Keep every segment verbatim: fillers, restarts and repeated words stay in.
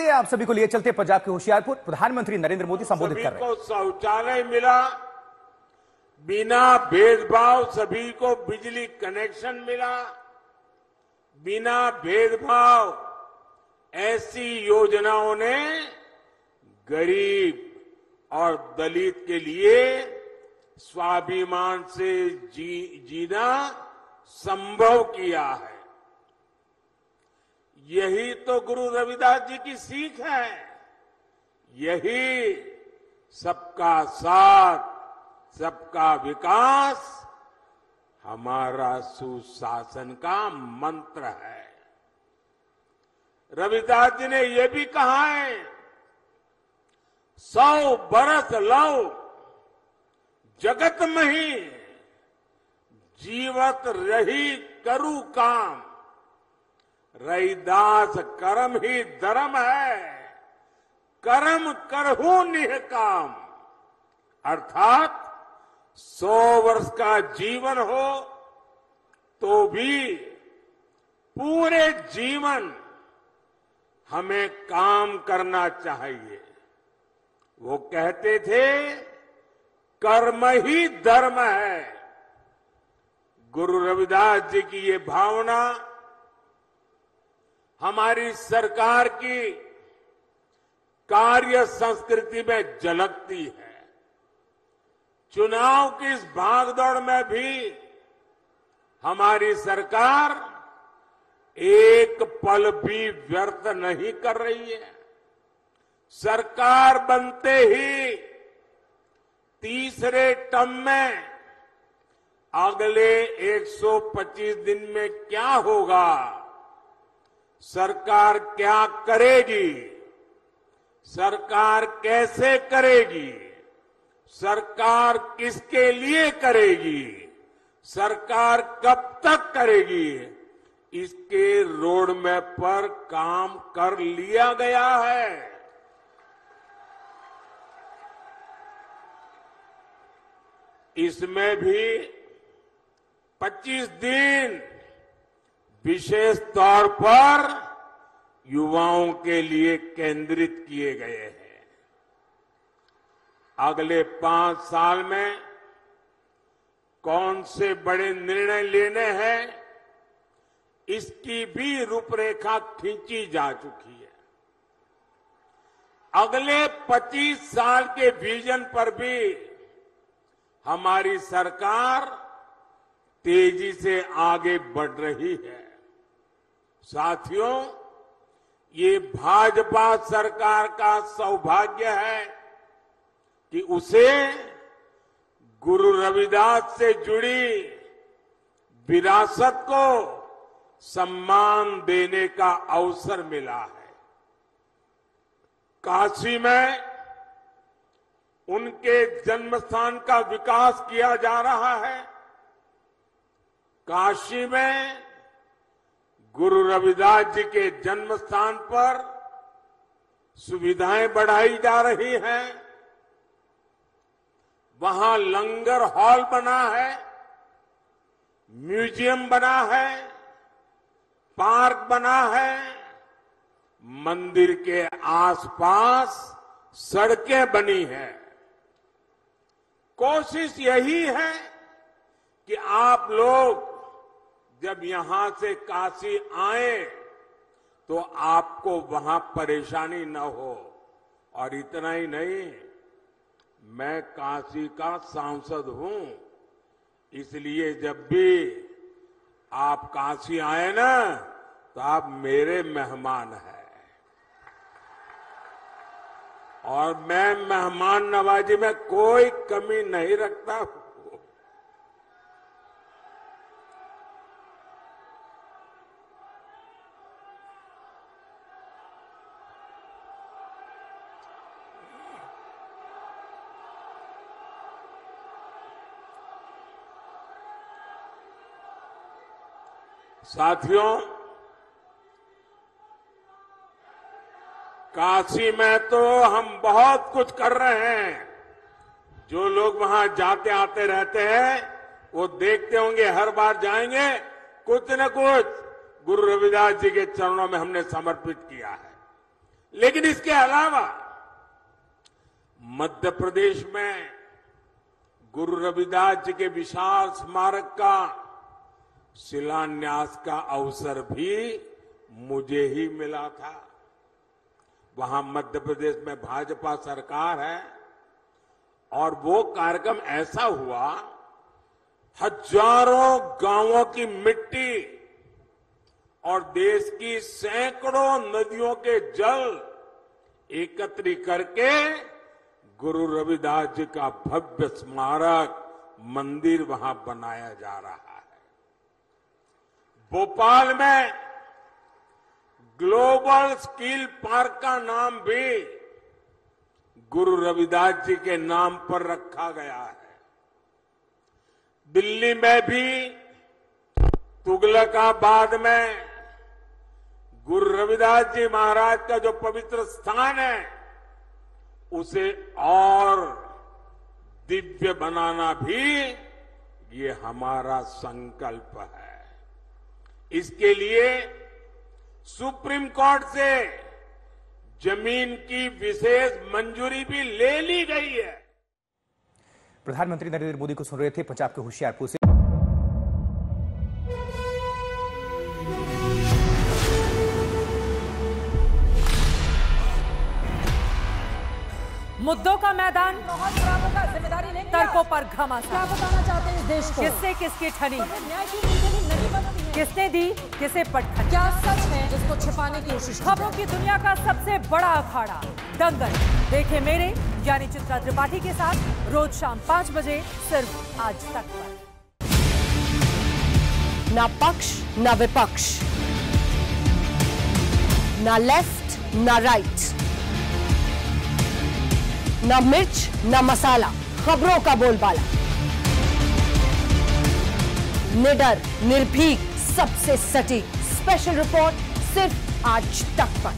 सीधे आप सभी को लिए चलते पंजाब के होशियारपुर। प्रधानमंत्री नरेंद्र मोदी संबोधित कर रहे हैं। सभी को शौचालय मिला, बिना भेदभाव सभी को बिजली कनेक्शन मिला, बिना भेदभाव ऐसी योजनाओं ने गरीब और दलित के लिए स्वाभिमान से जी, जीना संभव किया है। यही तो गुरु रविदास जी की सीख है। यही सबका साथ, सबका विकास हमारा सुशासन का मंत्र है। रविदास जी ने यह भी कहा है, सौ बरस लौ जगत में ही, जीवत रही करू काम, रैदास कर्म ही धर्म है, कर्म करहु निह काम। अर्थात सौ वर्ष का जीवन हो तो भी पूरे जीवन हमें काम करना चाहिए। वो कहते थे कर्म ही धर्म है। गुरु रविदास जी की ये भावना हमारी सरकार की कार्य संस्कृति में झलकती है। चुनाव की इस भागदौड़ में भी हमारी सरकार एक पल भी व्यर्थ नहीं कर रही है। सरकार बनते ही तीसरे टर्म में अगले एक सौ पच्चीस दिन में क्या होगा, सरकार क्या करेगी, सरकार कैसे करेगी, सरकार किसके लिए करेगी, सरकार कब तक करेगी, इसके रोड मैप पर काम कर लिया गया है। इसमें भी पच्चीस दिन विशेष तौर पर युवाओं के लिए केंद्रित किए गए हैं। अगले पांच साल में कौन से बड़े निर्णय लेने हैं, इसकी भी रूपरेखा खींची जा चुकी है। अगले पच्चीस साल के विजन पर भी हमारी सरकार तेजी से आगे बढ़ रही है। साथियों, ये भाजपा सरकार का सौभाग्य है कि उसे गुरु रविदास से जुड़ी विरासत को सम्मान देने का अवसर मिला है। काशी में उनके जन्म स्थान का विकास किया जा रहा है। काशी में गुरु रविदास जी के जन्म स्थान पर सुविधाएं बढ़ाई जा रही हैं। वहां लंगर हॉल बना है, म्यूजियम बना है, पार्क बना है, मंदिर के आसपास सड़कें बनी हैं। कोशिश यही है कि आप लोग जब यहां से काशी आए तो आपको वहां परेशानी न हो। और इतना ही नहीं, मैं काशी का सांसद हूं, इसलिए जब भी आप काशी आए ना तो आप मेरे मेहमान हैं। और मैं मेहमान नवाजी में कोई कमी नहीं रखता हूं। साथियों, काशी में तो हम बहुत कुछ कर रहे हैं। जो लोग वहां जाते आते रहते हैं वो देखते होंगे, हर बार जाएंगे कुछ न कुछ गुरु रविदास जी के चरणों में हमने समर्पित किया है। लेकिन इसके अलावा मध्य प्रदेश में गुरु रविदास जी के विशाल स्मारक का शिलान्यास का अवसर भी मुझे ही मिला था। वहां मध्य प्रदेश में भाजपा सरकार है और वो कार्यक्रम ऐसा हुआ, हजारों गांवों की मिट्टी और देश की सैकड़ों नदियों के जल एकत्रित करके गुरु रविदास जी का भव्य स्मारक मंदिर वहां बनाया जा रहा है। भोपाल में ग्लोबल स्किल पार्क का नाम भी गुरु रविदास जी के नाम पर रखा गया है। दिल्ली में भी तुगलकाबाद में गुरु रविदास जी महाराज का जो पवित्र स्थान है उसे और दिव्य बनाना भी ये हमारा संकल्प है। इसके लिए सुप्रीम कोर्ट से जमीन की विशेष मंजूरी भी ले ली गई है। प्रधानमंत्री नरेंद्र मोदी को सुन रहे थे पंजाब के होशियारपुर से। मुद्दों का मैदान, जिम्मेदारी नहीं, तर्कों पर घमासान। क्या बताना चाहते हैं इस देश को? किससे किसकी ठनी, न्याय की नीति नहीं बनती है। किसने दी किसे पटखनी। क्या सच है जिसको छिपाने की कोशिश की खबरों की दुनिया का सबसे बड़ा अखाड़ा दंगल देखे मेरे यानी चित्रा त्रिपाठी के साथ रोज शाम पांच बजे सिर्फ आज तक पर। ना पक्ष ना विपक्ष, ना लेफ्ट ना राइट, ना मिर्च ना मसाला, खबरों का बोलबाला। निडर, निर्भीक, सबसे सटीक स्पेशल रिपोर्ट सिर्फ आज तक पर।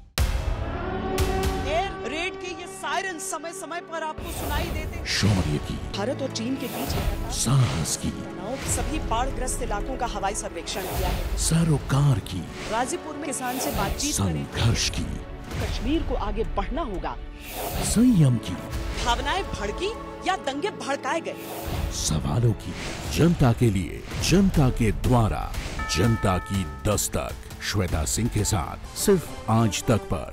एयर रेड के ये सायरन समय समय पर आपको सुनाई देते। शौर्य की, भारत और चीन के बीच साहस की, सभी बाढ़ग्रस्त इलाकों का हवाई सर्वेक्षण किया है। सरोकार की, गाजीपुर में किसान से बातचीत करें। संघर्ष की, कश्मीर को आगे बढ़ना होगा। संयम की, भावनाएं भड़की या दंगे भड़काए गए। सवालों की, जनता के लिए, जनता के द्वारा, जनता की दस्तक। श्वेता सिंह के साथ सिर्फ आज तक पर।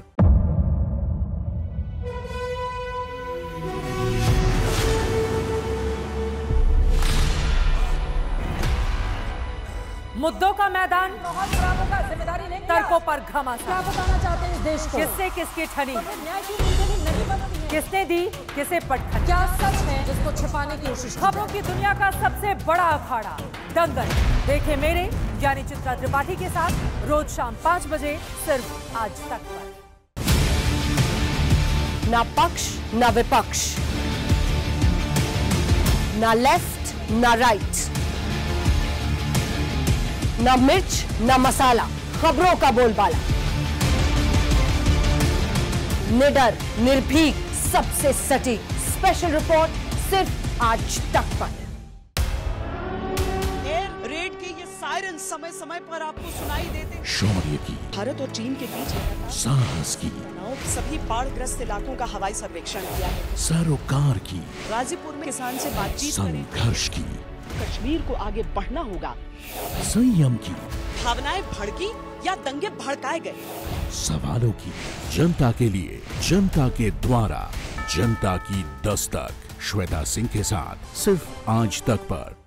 मुद्दों का मैदान, जिम्मेदारी नहीं, तर्कों पर क्या घमासान। बताना चाहते हैं इस देश को? किससे किसकी ठनी, न्याय की नीति नहीं बनती है। किसने दी किसे पटखनी। क्या सच है जिसको छिपाने की कोशिश की खबरों की दुनिया का सबसे बड़ा अखाड़ा दंगल देखे मेरे यानी चित्रा त्रिपाठी के साथ रोज शाम पांच बजे सिर्फ आज तक पर। ना पक्ष ना विपक्ष, ना लेफ्ट ना राइट, ना मिर्च ना मसाला, खबरों का बोलबाला। निडर, निर्भीक, सबसे सटीक स्पेशल रिपोर्ट सिर्फ आज तक पर। एयर रेड के ये सायरन समय समय पर आपको सुनाई देते। शौर्य की, भारत और चीन के बीच साहस की, सभी बाढ़ग्रस्त इलाकों का हवाई सर्वेक्षण किया है। सरोकार की, गाजीपुर में किसान से बातचीत करें। संघर्ष की, कश्मीर को आगे बढ़ना होगा। संयम की, भावनाएं भड़की या दंगे भड़काए गए। सवालों की, जनता के लिए, जनता के द्वारा, जनता की दस्तक। श्वेता सिंह के साथ सिर्फ आज तक पर।